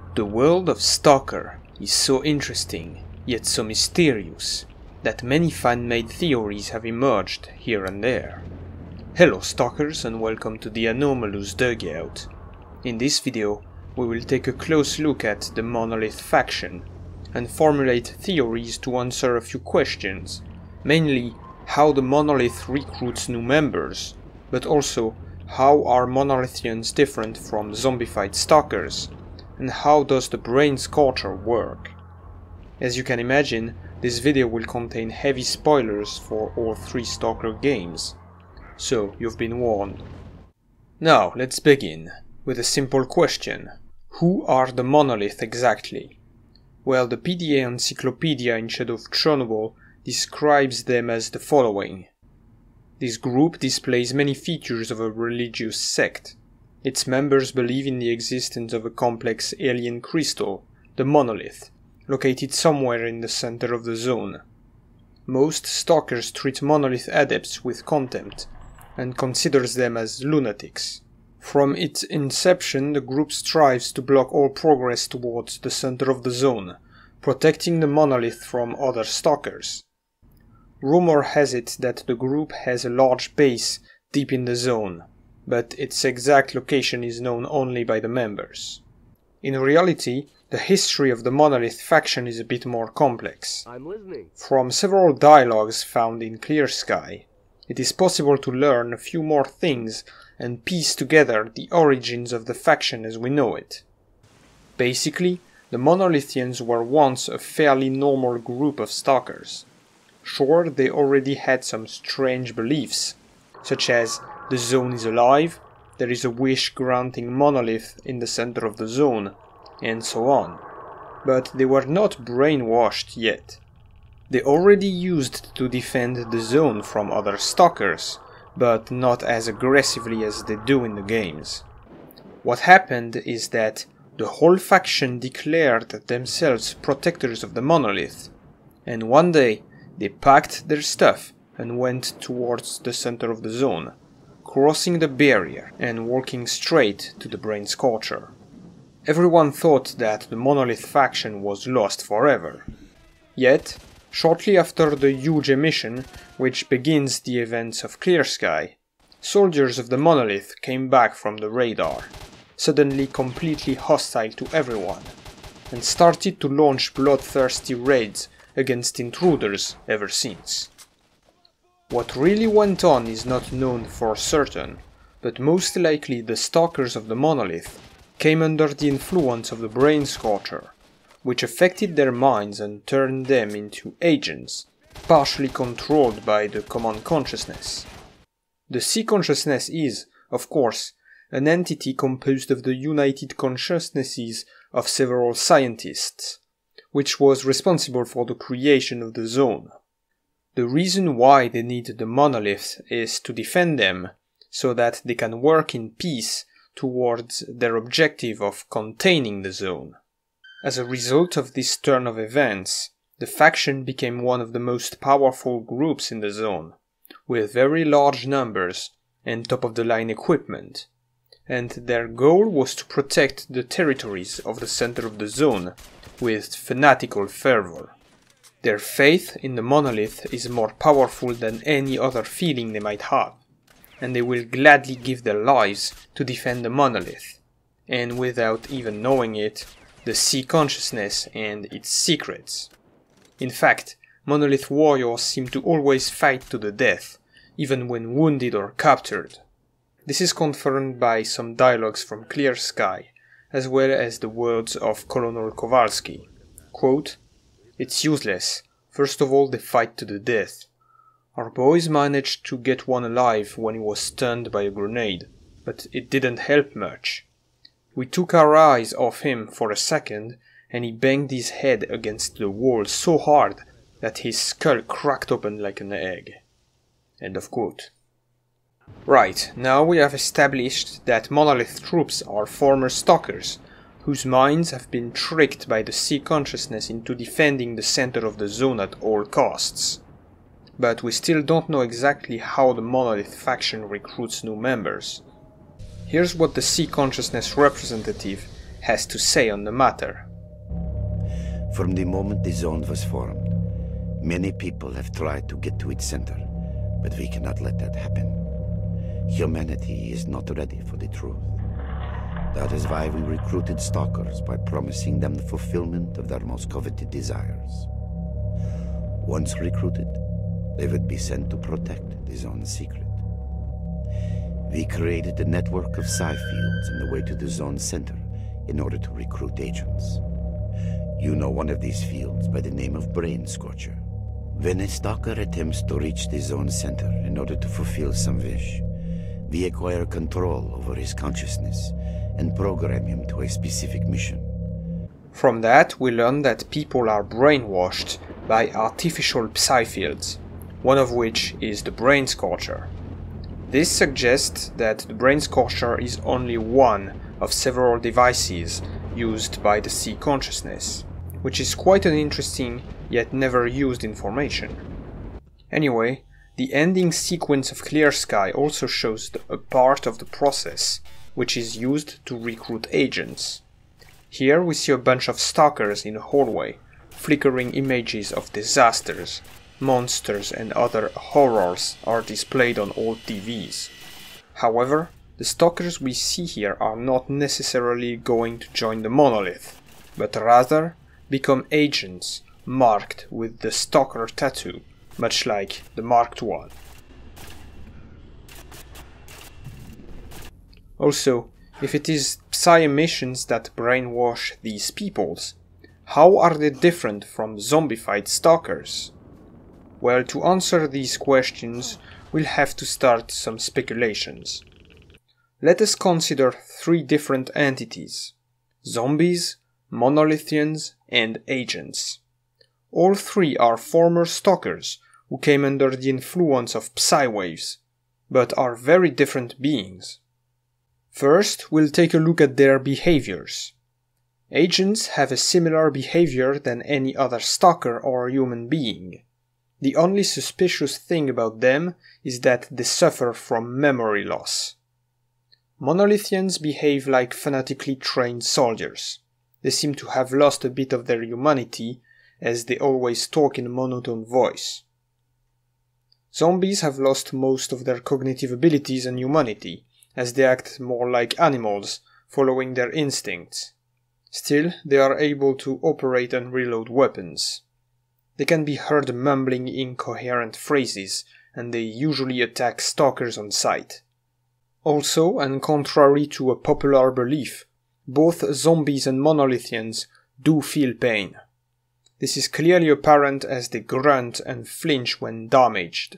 The world of S.T.A.L.K.E.R is so interesting, yet so mysterious, that many fan-made theories have emerged here and there. Hello stalkers and welcome to the Anomalous Dugout. In this video, we will take a close look at the Monolith faction, and formulate theories to answer a few questions, mainly how the Monolith recruits new members, but also how are monolithians different from zombified stalkers, and how does the Scorcher work. As you can imagine, this video will contain heavy spoilers for all three Stalker games, so you've been warned. Now let's begin with a simple question. Who are the Monolith exactly? Well, the PDA Encyclopedia in Shadow of Chernobyl describes them as the following. This group displays many features of a religious sect. Its members believe in the existence of a complex alien crystal, the Monolith, located somewhere in the center of the zone. Most stalkers treat Monolith adepts with contempt, and considers them as lunatics. From its inception, the group strives to block all progress towards the center of the zone, protecting the Monolith from other stalkers. Rumor has it that the group has a large base deep in the zone, but its exact location is known only by the members. In reality, the history of the Monolith faction is a bit more complex. I'm listening. From several dialogues found in S.T.A.L.K.E.R, it is possible to learn a few more things and piece together the origins of the faction as we know it. Basically, the Monolithians were once a fairly normal group of stalkers. Sure, they already had some strange beliefs, such as the zone is alive, there is a wish-granting monolith in the center of the zone, and so on. But they were not brainwashed yet. They already used to defend the zone from other stalkers, but not as aggressively as they do in the games. What happened is that the whole faction declared themselves protectors of the monolith, and one day they packed their stuff and went towards the center of the zone, crossing the barrier and walking straight to the Scorcher. Everyone thought that the Monolith faction was lost forever. Yet, shortly after the huge emission, which begins the events of Clear Sky, soldiers of the Monolith came back from the radar, suddenly completely hostile to everyone, and started to launch bloodthirsty raids against intruders ever since. What really went on is not known for certain, but most likely the stalkers of the Monolith came under the influence of the Scorcher, which affected their minds and turned them into agents, partially controlled by the common consciousness. The C consciousness is, of course, an entity composed of the united consciousnesses of several scientists, which was responsible for the creation of the zone. The reason why they need the monolith is to defend them, so that they can work in peace towards their objective of containing the zone. As a result of this turn of events, the faction became one of the most powerful groups in the zone, with very large numbers and top-of-the-line equipment, and their goal was to protect the territories of the center of the zone with fanatical fervor. Their faith in the monolith is more powerful than any other feeling they might have, and they will gladly give their lives to defend the monolith, and without even knowing it, the C consciousness and its secrets. In fact, monolith warriors seem to always fight to the death, even when wounded or captured. This is confirmed by some dialogues from Clear Sky, as well as the words of Colonel Kowalski. Quote, "It's useless. First of all, they fight to the death. Our boys managed to get one alive when he was stunned by a grenade, but it didn't help much. We took our eyes off him for a second, and he banged his head against the wall so hard that his skull cracked open like an egg." End of quote. Right, now we have established that Monolith troops are former stalkers, whose minds have been tricked by the C consciousness into defending the center of the zone at all costs. But we still don't know exactly how the Monolith faction recruits new members. Here's what the C consciousness representative has to say on the matter. From the moment the zone was formed, many people have tried to get to its center, but we cannot let that happen. Humanity is not ready for the truth. That is why we recruited stalkers by promising them the fulfillment of their most coveted desires. Once recruited, they would be sent to protect the zone's secret. We created a network of psi fields in the way to the zone's center in order to recruit agents. You know one of these fields by the name of Scorcher. When a stalker attempts to reach the zone's center in order to fulfill some wish, we acquire control over his consciousness and program him to a specific mission. From that, we learn that people are brainwashed by artificial psi fields, one of which is the Scorcher. This suggests that the Scorcher is only one of several devices used by the C consciousness, which is quite an interesting yet never used information. Anyway, the ending sequence of Clear Sky also shows a part of the process which is used to recruit agents. Here we see a bunch of stalkers in a hallway, flickering images of disasters, monsters and other horrors are displayed on old TVs. However, the stalkers we see here are not necessarily going to join the Monolith, but rather become agents marked with the stalker tattoo, much like the marked one. Also, if it is psi emissions that brainwash these peoples, how are they different from zombified stalkers? Well, to answer these questions, we'll have to start some speculations. Let us consider three different entities: zombies, monolithians, and agents. All three are former stalkers who came under the influence of psi waves, but are very different beings. First, we'll take a look at their behaviors. Agents have a similar behavior than any other stalker or human being. The only suspicious thing about them is that they suffer from memory loss. Monolithians behave like fanatically trained soldiers. They seem to have lost a bit of their humanity, as they always talk in a monotone voice. Zombies have lost most of their cognitive abilities and humanity, as they act more like animals, following their instincts. Still, they are able to operate and reload weapons. They can be heard mumbling incoherent phrases, and they usually attack stalkers on sight. Also, and contrary to a popular belief, both zombies and monolithians do feel pain. This is clearly apparent as they grunt and flinch when damaged.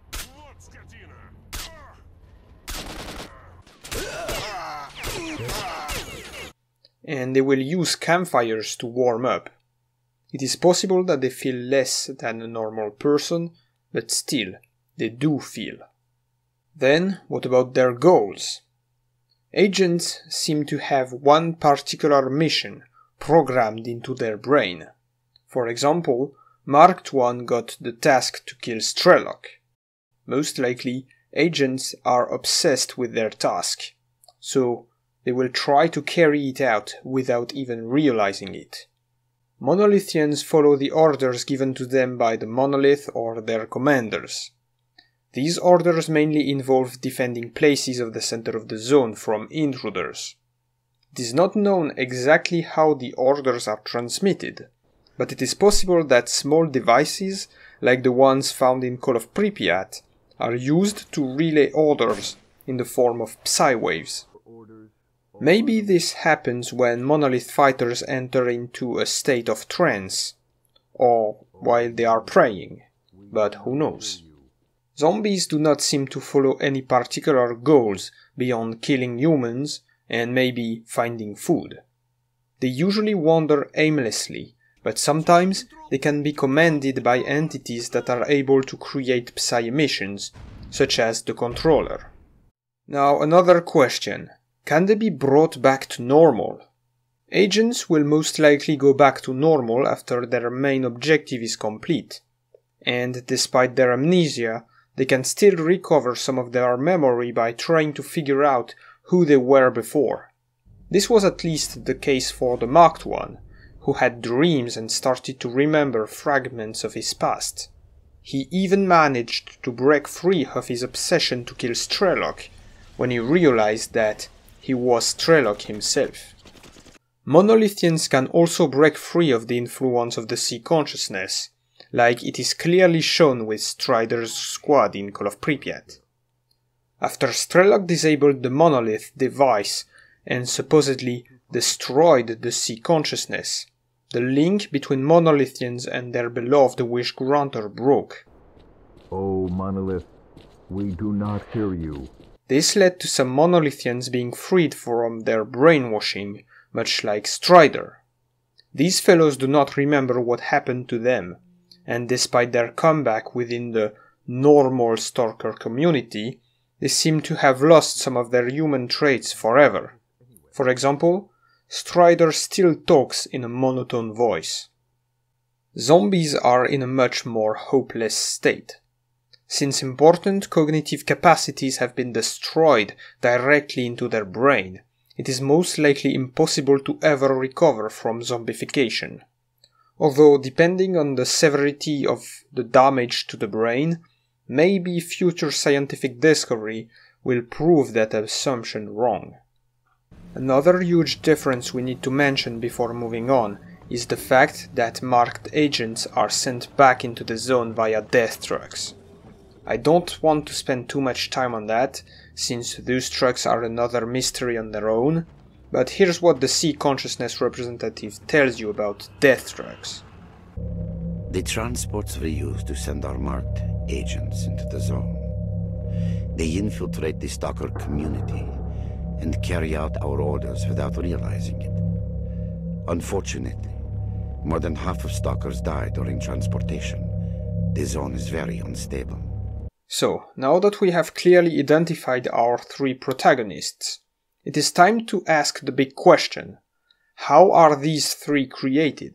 And they will use campfires to warm up. It is possible that they feel less than a normal person, but still, they do feel. Then, what about their goals? Agents seem to have one particular mission programmed into their brain. For example, Marked One got the task to kill S.T.A.L.K.E.R. Most likely, agents are obsessed with their task, so they will try to carry it out without even realizing it. Monolithians follow the orders given to them by the Monolith or their commanders. These orders mainly involve defending places of the center of the zone from intruders. It is not known exactly how the orders are transmitted, but it is possible that small devices, like the ones found in Call of Pripyat, are used to relay orders in the form of psi waves. Maybe this happens when Monolith fighters enter into a state of trance, or while they are praying, but who knows. Zombies do not seem to follow any particular goals beyond killing humans and maybe finding food. They usually wander aimlessly, but sometimes they can be commanded by entities that are able to create psi emissions, such as the controller. Now another question. Can they be brought back to normal? Agents will most likely go back to normal after their main objective is complete, and despite their amnesia, they can still recover some of their memory by trying to figure out who they were before. This was at least the case for the Marked One, who had dreams and started to remember fragments of his past. He even managed to break free of his obsession to kill S.T.A.L.K.E.R when he realized that he was S.T.A.L.K.E.R himself. Monolithians can also break free of the influence of the sea consciousness, like it is clearly shown with Strider's squad in Call of Pripyat. After S.T.A.L.K.E.R disabled the Monolith device and supposedly destroyed the sea consciousness, the link between Monolithians and their beloved Wish Granter broke. Oh, Monolith, we do not hear you. This led to some Monolithians being freed from their brainwashing, much like Strider. These fellows do not remember what happened to them, and despite their comeback within the normal stalker community, they seem to have lost some of their human traits forever. For example, Strider still talks in a monotone voice. Zombies are in a much more hopeless state. Since important cognitive capacities have been destroyed directly into their brain, it is most likely impossible to ever recover from zombification. Although, depending on the severity of the damage to the brain, maybe future scientific discovery will prove that assumption wrong. Another huge difference we need to mention before moving on is the fact that marked agents are sent back into the zone via death trucks. I don't want to spend too much time on that, since those trucks are another mystery on their own, but here's what the sea consciousness representative tells you about death trucks. The transports were used to send our marked agents into the zone. They infiltrate the stalker community and carry out our orders without realizing it. Unfortunately, more than half of stalkers die during transportation. The zone is very unstable. So, now that we have clearly identified our three protagonists, it is time to ask the big question: how are these three created?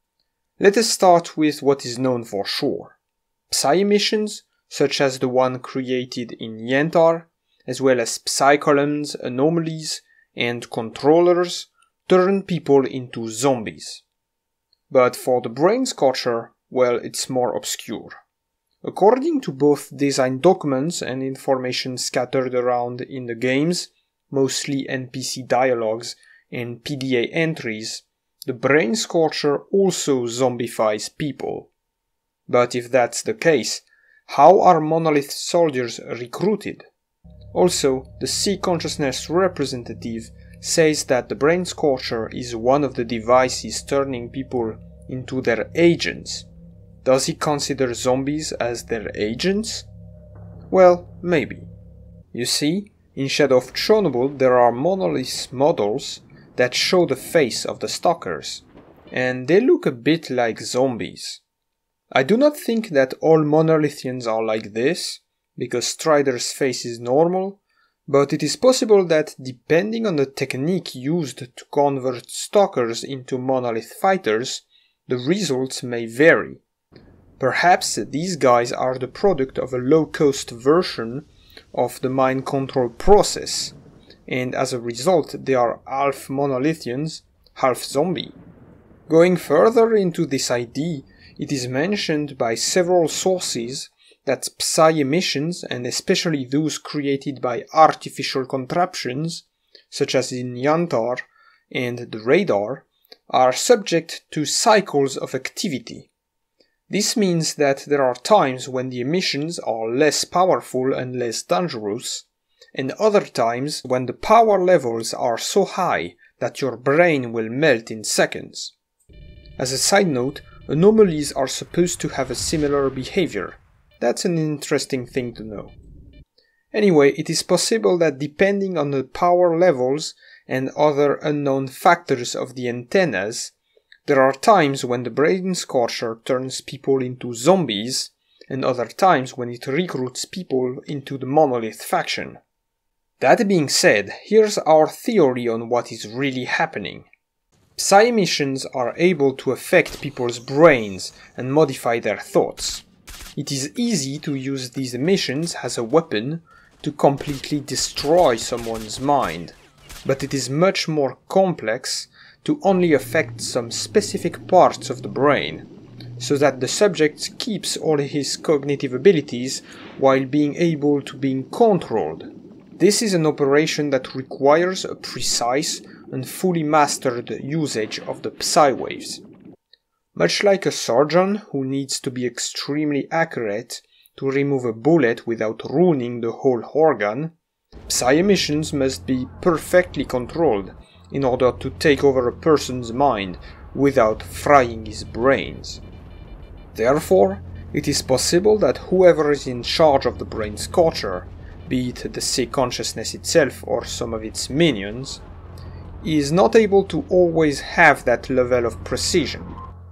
Let us start with what is known for sure. Psi emissions, such as the one created in S.T.A.L.K.E.R, as well as psi columns, anomalies, and controllers, turn people into zombies. But for the brain Scorcher, well, it's more obscure. According to both design documents and information scattered around in the games, mostly NPC dialogues and PDA entries, the brain Scorcher also zombifies people. But if that's the case, how are Monolith soldiers recruited? Also, the sea consciousness representative says that the brain Scorcher is one of the devices turning people into their agents. Does he consider zombies as their agents? Well, maybe. You see, in Shadow of Chernobyl there are Monolith models that show the face of the stalkers, and they look a bit like zombies. I do not think that all Monolithians are like this, because Strider's face is normal, but it is possible that depending on the technique used to convert stalkers into Monolith fighters, the results may vary. Perhaps these guys are the product of a low-cost version of the mind control process, and as a result they are half Monolithians, half zombie. Going further into this idea, it is mentioned by several sources that psi emissions, and especially those created by artificial contraptions, such as in S.T.A.L.K.E.R and the radar, are subject to cycles of activity. This means that there are times when the emissions are less powerful and less dangerous, and other times when the power levels are so high that your brain will melt in seconds. As a side note, anomalies are supposed to have a similar behavior. That's an interesting thing to know. Anyway, it is possible that depending on the power levels and other unknown factors of the antennas, there are times when the brain Scorcher turns people into zombies, and other times when it recruits people into the Monolith faction. That being said, here's our theory on what is really happening. Psi emissions are able to affect people's brains and modify their thoughts. It is easy to use these emissions as a weapon to completely destroy someone's mind. but it is much more complex to only affect some specific parts of the brain, so that the subject keeps all his cognitive abilities while being able to be controlled. This is an operation that requires a precise and fully mastered usage of the psi waves. Much like a surgeon who needs to be extremely accurate to remove a bullet without ruining the whole organ, psi emissions must be perfectly controlled in order to take over a person's mind without frying his brains. Therefore, it is possible that whoever is in charge of the brain Scorcher, be it the C consciousness itself or some of its minions, is not able to always have that level of precision.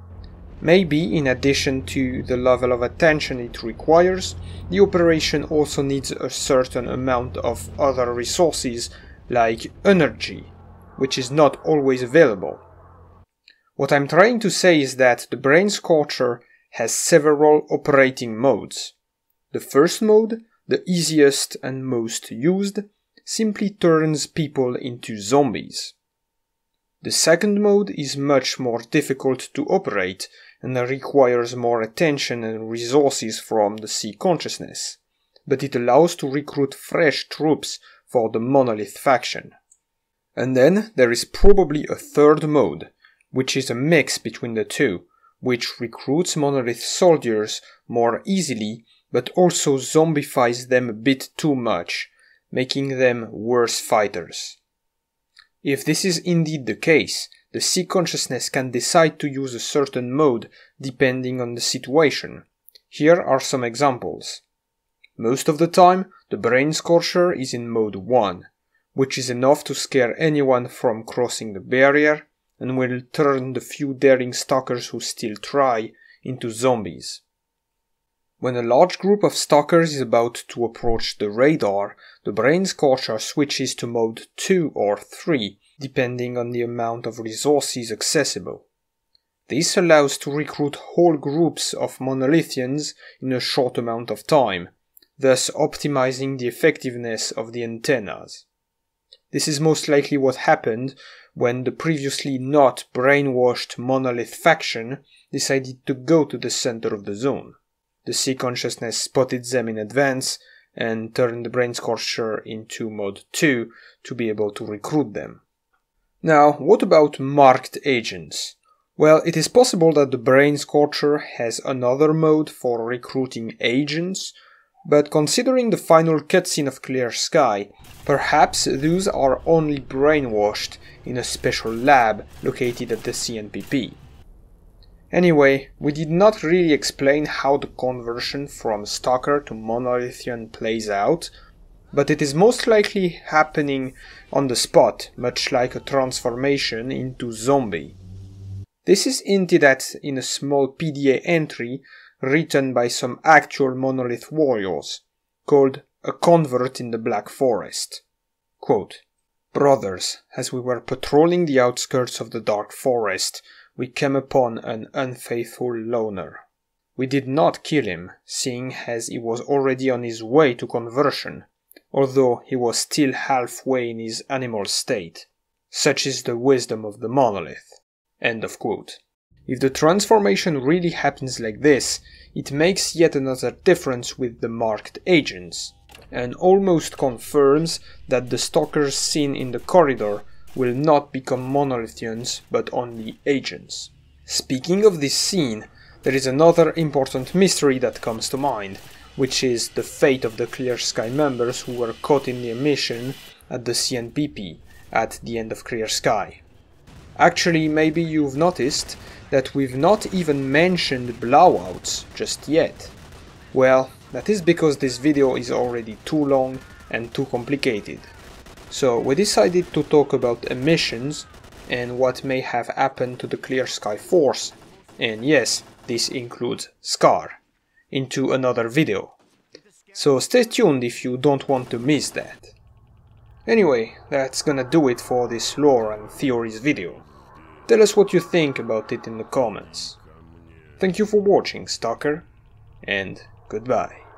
Maybe, in addition to the level of attention it requires, the operation also needs a certain amount of other resources like energy, which is not always available. What I'm trying to say is that the brain Scorcher has several operating modes. The first mode, the easiest and most used, simply turns people into zombies. The second mode is much more difficult to operate and requires more attention and resources from the C consciousness, but it allows to recruit fresh troops for the Monolith faction. And then there is probably a third mode, which is a mix between the two, which recruits Monolith soldiers more easily but also zombifies them a bit too much, making them worse fighters. If this is indeed the case, the C consciousness can decide to use a certain mode depending on the situation. Here are some examples. Most of the time, the brain Scorcher is in mode 1, which is enough to scare anyone from crossing the barrier, and will turn the few daring stalkers who still try into zombies. When a large group of stalkers is about to approach the radar, the brain Scorcher switches to mode 2 or 3, depending on the amount of resources accessible. This allows to recruit whole groups of monolithians in a short amount of time, thus optimizing the effectiveness of the antennas. This is most likely what happened when the previously not brainwashed Monolith faction decided to go to the center of the zone. The C consciousness spotted them in advance and turned the brain Scorcher into mode 2 to be able to recruit them. Now, what about marked agents? Well, it is possible that the brain Scorcher has another mode for recruiting agents, but considering the final cutscene of Clear Sky, perhaps those are only brainwashed in a special lab located at the CNPP. Anyway, we did not really explain how the conversion from Stalker to Monolithian plays out, but it is most likely happening on the spot, much like a transformation into zombie. This is hinted at in a small PDA entry written by some actual Monolith warriors, called A Convert in the Black Forest. Quote, "Brothers, as we were patrolling the outskirts of the dark forest, we came upon an unfaithful loner. We did not kill him, seeing as he was already on his way to conversion, although he was still halfway in his animal state. Such is the wisdom of the Monolith." End of quote. If the transformation really happens like this, it makes yet another difference with the marked agents, and almost confirms that the stalkers seen in the corridor will not become monolithians but only agents. Speaking of this scene, there is another important mystery that comes to mind, which is the fate of the Clear Sky members who were caught in the mission at the CNPP at the end of Clear Sky. Actually, maybe you've noticed that we've not even mentioned blowouts just yet. Well, that is because this video is already too long and too complicated. So we decided to talk about emissions and what may have happened to the Clear Sky Force, and yes, this includes S.T.A.L.K.E.R, into another video. So stay tuned if you don't want to miss that. Anyway, that's gonna do it for this lore and theories video. Tell us what you think about it in the comments. Thank you for watching, Stalker, and goodbye.